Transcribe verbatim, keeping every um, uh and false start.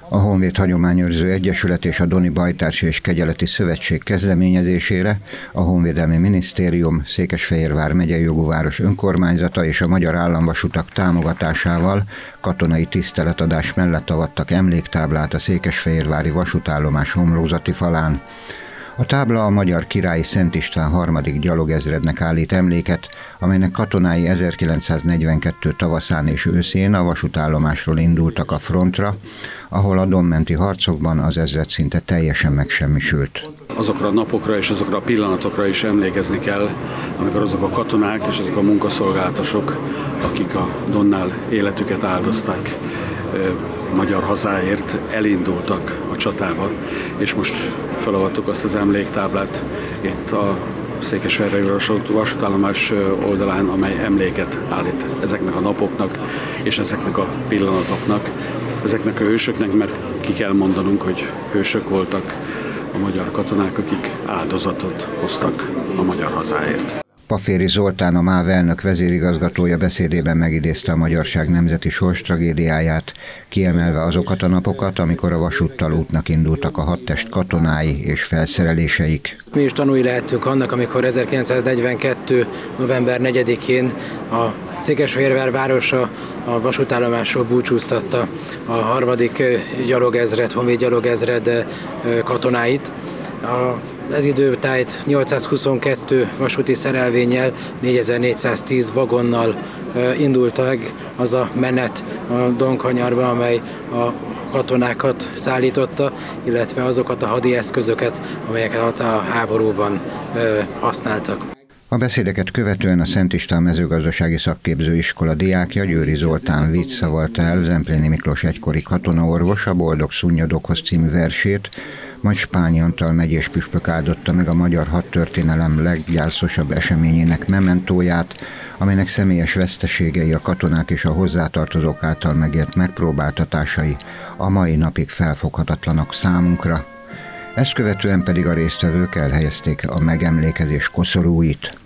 A Honvéd Hagyományőrző Egyesület és a Doni Bajtársi és Kegyeleti Szövetség kezdeményezésére a Honvédelmi Minisztérium, Székesfehérvár megyei jogú város önkormányzata és a Magyar Államvasutak támogatásával katonai tiszteletadás mellett avattak emléktáblát a székesfehérvári vasútállomás homlokzati falán. A tábla a magyar királyi Szent István harmadik gyalogezrednek állít emléket, amelynek katonái ezerkilencszáznegyvenkettő tavaszán és őszén a vasútállomásról indultak a frontra, ahol a dombmenti harcokban az ezred szinte teljesen megsemmisült. Azokra a napokra és azokra a pillanatokra is emlékezni kell, amikor azok a katonák és azok a munkaszolgálatosok, akik a Donnál életüket áldozták, magyar hazáért elindultak a csatába, és most felavattuk azt az emléktáblát itt a Székesfehérvári vasútállomás oldalán, amely emléket állít ezeknek a napoknak és ezeknek a pillanatoknak, ezeknek a hősöknek, mert ki kell mondanunk, hogy hősök voltak a magyar katonák, akik áldozatot hoztak a magyar hazáért. Paféri Zoltán, a MÁV elnök vezérigazgatója beszédében megidézte a magyarság nemzeti sorstragédiáját, kiemelve azokat a napokat, amikor a vasúttal útnak indultak a hadtest katonái és felszereléseik. Mi is tanúi lehettünk annak, amikor ezerkilencszáznegyvenkettő november negyedikén a Székesfehérvár városa a vasútállomásról búcsúztatta a harmadik gyalogezred, honvéd gyalogezred katonáit. A Ez időtájt nyolcszázhuszonkettő vasúti szerelvénnyel, négyezer-négyszáztíz vagonnal indultak az a menet a Donkanyarba, amely a katonákat szállította, illetve azokat a hadi eszközöket, amelyeket a háborúban használtak. A beszédeket követően a Szent István mezőgazdasági szakképzőiskola diákja, Győri Zoltán viccavalta el Zempléni Miklós egykori katonaorvos a Boldog szunnyadokhoz című versét, majd Spányi Antal megyés püspök áldotta meg a magyar hadtörténelem leggyászosabb eseményének mementóját, amelynek személyes veszteségei, a katonák és a hozzátartozók által megért megpróbáltatásai a mai napig felfoghatatlanok számunkra. Ezt követően pedig a résztvevők elhelyezték a megemlékezés koszorúit.